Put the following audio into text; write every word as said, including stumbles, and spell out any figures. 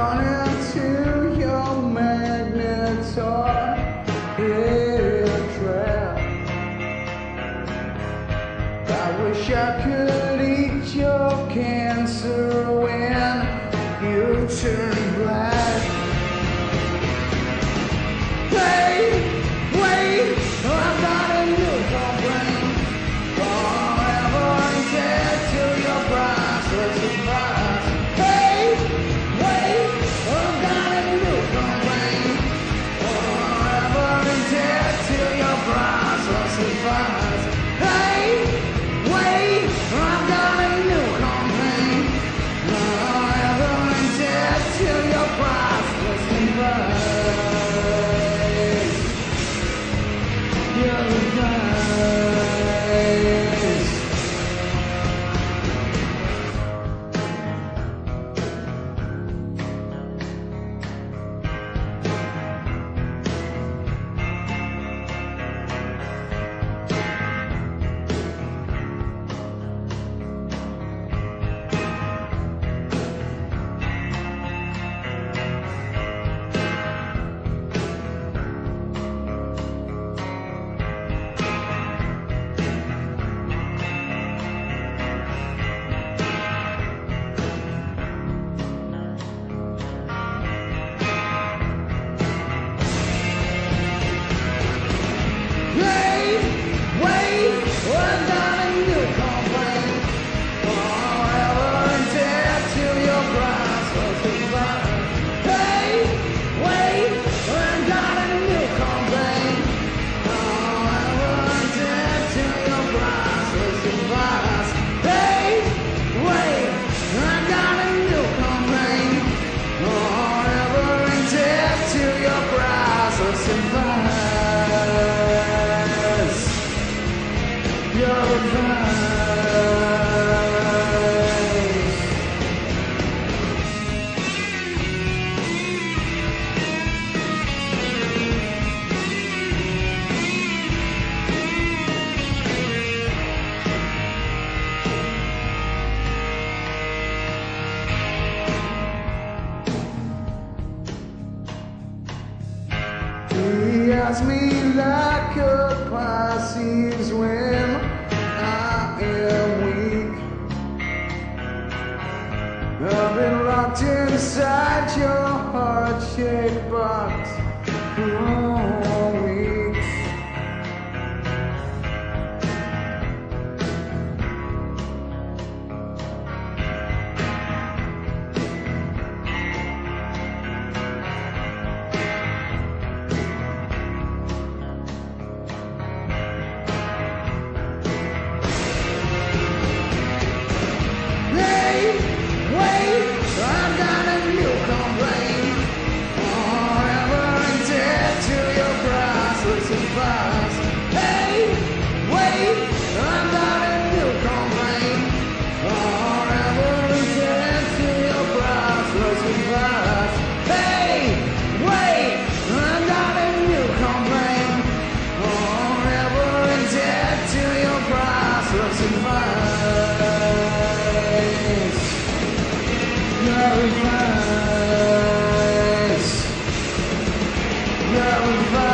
running to your magnetar hair trap. I wish I could eat your cancer when you turn black. Wait, wait, I've got a new complaint. Forever and dead till your priceless advice. Hey, wait, I've got a new complaint. Forever and dead till your priceless advice. Hey, wait, I've got a new complaint. Forever and dead till your priceless advice. Your advice. He asked me like a Pisces when I am weak. I've been locked inside your heart-shaped box for weeks. Your advice, your advice.